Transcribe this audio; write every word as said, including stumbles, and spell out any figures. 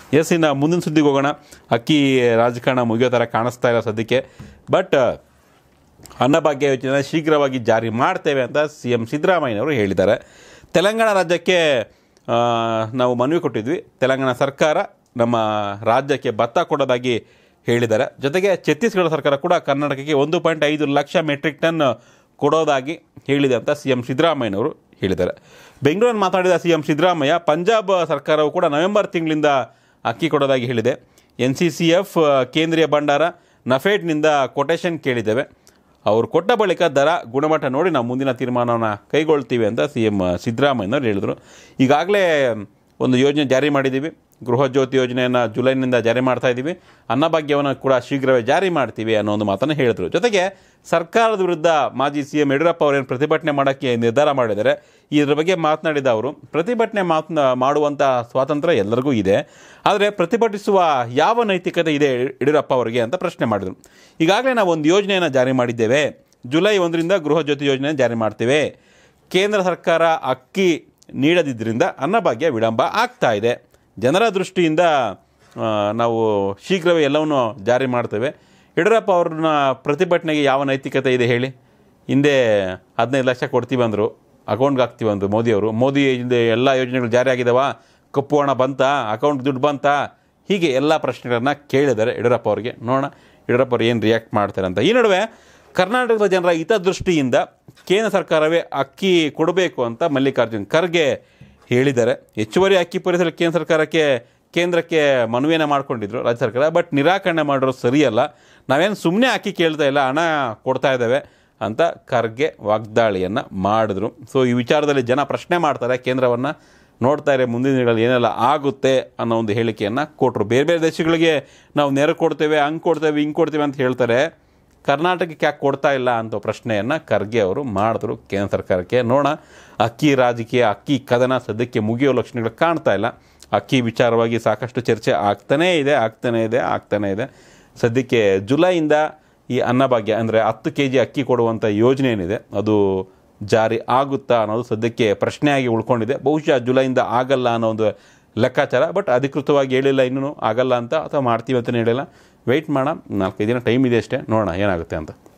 S, ಇನ್ನು ಮುಂದಿನ ಸುದ್ದಿಗೆ ಹೋಗೋಣ. ಅಕ್ಕಿ ರಾಜಕಾರಣ ಮುಗಿಯೋ ಥರ ಕಾಣಿಸ್ತಾ ಇಲ್ಲ ಸದ್ಯಕ್ಕೆ. ಬಟ್ ಅನ್ನಭಾಗ್ಯ ಯೋಜನೆ ಶೀಘ್ರವಾಗಿ ಜಾರಿ ಮಾಡ್ತೇವೆ ಅಂತ ಸಿ ಎಂ ಸಿದ್ದರಾಮಯ್ಯನವರು ಹೇಳಿದ್ದಾರೆ. ತೆಲಂಗಾಣ ರಾಜ್ಯಕ್ಕೆ ನಾವು ಮನವಿ ಕೊಟ್ಟಿದ್ವಿ. ತೆಲಂಗಾಣ ಸರ್ಕಾರ ನಮ್ಮ ರಾಜ್ಯಕ್ಕೆ ಭತ್ತ ಕೊಡೋದಾಗಿ ಹೇಳಿದ್ದಾರೆ. ಜೊತೆಗೆ ಛತ್ತೀಸ್ಗಢ ಸರ್ಕಾರ ಕೂಡ ಕರ್ನಾಟಕಕ್ಕೆ ಒಂದು ಪಾಯಿಂಟ್ ಐದು ಲಕ್ಷ ಮೆಟ್ರಿಕ್ ಟನ್ ಕೊಡೋದಾಗಿ ಹೇಳಿದೆ ಅಂತ ಸಿ ಎಂ ಸಿದ್ದರಾಮಯ್ಯನವರು ಹೇಳಿದ್ದಾರೆ. ಬೆಂಗಳೂರಲ್ಲಿ ಮಾತಾಡಿದ ಸಿ ಎಂ ಸಿದ್ದರಾಮಯ್ಯ, ಪಂಜಾಬ್ ಸರ್ಕಾರವು ಕೂಡ ನವೆಂಬರ್ ತಿಂಗಳಿಂದ ಅಕ್ಕಿ ಕೊಡೋದಾಗಿ ಹೇಳಿದೆ. ಎನ್ ಸಿ ಸಿ ಎಫ್, ಕೇಂದ್ರೀಯ ಭಂಡಾರ, ನಫೇಡ್ನಿಂದ ಕೊಟೇಶನ್ ಕೇಳಿದ್ದೇವೆ. ಅವರು ಕೊಟ್ಟ ಬಳಿಕ ದರ ಗುಣಮಟ್ಟ ನೋಡಿ ನಾವು ಮುಂದಿನ ತೀರ್ಮಾನವನ್ನು ಕೈಗೊಳ್ತೀವಿ ಅಂತ ಸಿ ಎಂ ಸಿದ್ದರಾಮಯ್ಯನವರು ಹೇಳಿದರು. ಈಗಾಗಲೇ ಒಂದು ಯೋಜನೆ ಜಾರಿ ಮಾಡಿದ್ದೀವಿ. ಗೃಹ ಜ್ಯೋತಿ ಯೋಜನೆಯನ್ನು ಜುಲೈನಿಂದ ಜಾರಿ ಮಾಡ್ತಾ ಇದ್ದೀವಿ. ಅನ್ನಭಾಗ್ಯವನ್ನು ಕೂಡ ಶೀಘ್ರವೇ ಜಾರಿ ಮಾಡ್ತೀವಿ ಅನ್ನೋ ಒಂದು ಮಾತನ್ನು ಹೇಳಿದರು. ಜೊತೆಗೆ ಸರ್ಕಾರದ ವಿರುದ್ಧ ಮಾಜಿ ಸಿ ಎಂ ಯಡಿಯೂರಪ್ಪ ಅವರೇನು ಪ್ರತಿಭಟನೆ ಮಾಡೋಕ್ಕೆ ನಿರ್ಧಾರ ಮಾಡಿದ್ದಾರೆ. ಇದರ ಬಗ್ಗೆ ಮಾತನಾಡಿದ ಅವರು, ಪ್ರತಿಭಟನೆ ಮಾತನಾ ಮಾಡುವಂಥ ಸ್ವಾತಂತ್ರ್ಯ ಎಲ್ಲರಿಗೂ ಇದೆ, ಆದರೆ ಪ್ರತಿಭಟಿಸುವ ಯಾವ ನೈತಿಕತೆ ಇದೆ ಯಡಿಯೂರಪ್ಪ ಅವರಿಗೆ ಅಂತ ಪ್ರಶ್ನೆ ಮಾಡಿದರು. ಈಗಾಗಲೇ ನಾವು ಒಂದು ಯೋಜನೆಯನ್ನು ಜಾರಿ ಮಾಡಿದ್ದೇವೆ. ಜುಲೈ ಒಂದರಿಂದ ಗೃಹ ಜ್ಯೋತಿ ಯೋಜನೆ ಜಾರಿ ಮಾಡ್ತೇವೆ. ಕೇಂದ್ರ ಸರ್ಕಾರ ಅಕ್ಕಿ ನೀಡದಿದ್ದರಿಂದ ಅನ್ನಭಾಗ್ಯ ವಿಳಂಬ ಆಗ್ತಾ ಇದೆ. ಜನರ ದೃಷ್ಟಿಯಿಂದ ನಾವು ಶೀಘ್ರವೇ ಎಲ್ಲವನ್ನು ಜಾರಿ ಮಾಡ್ತೇವೆ. ಯಡಿಯೂರಪ್ಪ ಅವ್ರನ್ನ ಪ್ರತಿಭಟನೆಗೆ ಯಾವ ನೈತಿಕತೆ ಇದೆ ಹೇಳಿ? ಹಿಂದೆ ಹದಿನೈದು ಲಕ್ಷ ಕೊಡ್ತೀವಿ ಅಂದರು, ಅಕೌಂಟ್ಗೆ ಹಾಕ್ತೀವಿ ಅಂದರು ಮೋದಿಯವರು. ಮೋದಿ ಹಿಂದೆ ಎಲ್ಲ ಯೋಜನೆಗಳು ಜಾರಿ ಆಗಿದ್ದಾವ, ಕಪ್ಪು ಹಣ ಬಂತಾ, ಅಕೌಂಟ್ ದುಡ್ಡು ಬಂತಾ, ಹೀಗೆ ಎಲ್ಲ ಪ್ರಶ್ನೆಗಳನ್ನು ಕೇಳಿದ್ದಾರೆ ಯಡಿಯೂರಪ್ಪ ಅವರಿಗೆ. ನೋಡೋಣ ಯಡಿಯೂರಪ್ಪ ಅವ್ರು ಏನು ರಿಯಾಕ್ಟ್ ಮಾಡ್ತಾರೆ ಅಂತ. ಈ ನಡುವೆ ಕರ್ನಾಟಕದ ಜನರ ಹಿತದೃಷ್ಟಿಯಿಂದ ಕೇಂದ್ರ ಸರ್ಕಾರವೇ ಅಕ್ಕಿ ಕೊಡಬೇಕು ಅಂತ ಮಲ್ಲಿಕಾರ್ಜುನ್ ಖರ್ಗೆ ಹೇಳಿದ್ದಾರೆ. ಹೆಚ್ಚುವರಿ ಅಕ್ಕಿ ಪೂರೈಸಲು ಕೇಂದ್ರ ಸರ್ಕಾರಕ್ಕೆ ಕೇಂದ್ರಕ್ಕೆ ಮನವಿಯನ್ನು ಮಾಡಿಕೊಂಡಿದ್ರು ರಾಜ್ಯ ಸರ್ಕಾರ. ಬಟ್ ನಿರಾಕರಣೆ ಮಾಡೋದು ಸರಿಯಲ್ಲ, ನಾವೇನು ಸುಮ್ಮನೆ ಅಕ್ಕಿ ಕೇಳ್ತಾ ಇಲ್ಲ, ಹಣ ಕೊಡ್ತಾ ಇದ್ದೇವೆ ಅಂತ ಖರ್ಗೆ ವಾಗ್ದಾಳಿಯನ್ನು ಮಾಡಿದ್ರು. ಸೊ ಈ ವಿಚಾರದಲ್ಲಿ ಜನ ಪ್ರಶ್ನೆ ಮಾಡ್ತಾರೆ, ಕೇಂದ್ರವನ್ನು ನೋಡ್ತಾ ಇರೋ ಮುಂದಿನ ದಿನಗಳಲ್ಲಿ ಏನೆಲ್ಲ ಆಗುತ್ತೆ ಅನ್ನೋ ಒಂದು ಹೇಳಿಕೆಯನ್ನು ಕೊಟ್ಟರು. ಬೇರೆ ಬೇರೆ ದೇಶಗಳಿಗೆ ನಾವು ನೆರೆ ಕೊಡ್ತೇವೆ, ಹಂಗೆ ಕೊಡ್ತೇವೆ, ಹಿಂಗೆ ಕೊಡ್ತೇವೆ ಅಂತ ಹೇಳ್ತಾರೆ. ಕರ್ನಾಟಕಕ್ಕೆ ಯಾಕೆ ಕೊಡ್ತಾ ಇಲ್ಲ ಅಂತ ಪ್ರಶ್ನೆಯನ್ನು ಖರ್ಗೆ ಅವರು ಮಾಡಿದ್ರು ಕೇಂದ್ರ ಸರ್ಕಾರಕ್ಕೆ. ನೋಡೋಣ, ಅಕ್ಕಿ ರಾಜಕೀಯ, ಅಕ್ಕಿ ಕದನ ಸದ್ಯಕ್ಕೆ ಮುಗಿಯೋ ಲಕ್ಷಣಗಳು ಕಾಣ್ತಾ ಇಲ್ಲ. ಅಕ್ಕಿ ವಿಚಾರವಾಗಿ ಸಾಕಷ್ಟು ಚರ್ಚೆ ಆಗ್ತಾನೇ ಇದೆ ಆಗ್ತಾನೇ ಇದೆ ಆಗ್ತಾನೇ ಇದೆ ಸದ್ಯಕ್ಕೆ ಜುಲೈಯಿಂದ ಈ ಅನ್ನಭಾಗ್ಯ ಅಂದರೆ ಹತ್ತು ಕೆ ಜಿ ಅಕ್ಕಿ ಕೊಡುವಂಥ ಯೋಜನೆ ಏನಿದೆ ಅದು ಜಾರಿ ಆಗುತ್ತಾ ಅನ್ನೋದು ಸದ್ಯಕ್ಕೆ ಪ್ರಶ್ನೆಯಾಗಿ ಉಳ್ಕೊಂಡಿದೆ. ಬಹುಶಃ ಜುಲೈಯಿಂದ ಆಗಲ್ಲ ಅನ್ನೋ ಒಂದು ಲೆಕ್ಕಾಚಾರ. ಬಟ್ ಅಧಿಕೃತವಾಗಿ ಹೇಳಿಲ್ಲ, ಇನ್ನೂ ಆಗಲ್ಲ ಅಂತ ಅಥವಾ ಮಾಡ್ತೀವಿ ಅಂತಲೇ ಹೇಳಿಲ್ಲ. ವೆಯ್ಟ್ ಮಾಡೋಣ, ನಾಲ್ಕೈದು ದಿನ ಟೈಮ್ ಇದೆ ಅಷ್ಟೇ, ನೋಡೋಣ ಏನಾಗುತ್ತೆ ಅಂತ.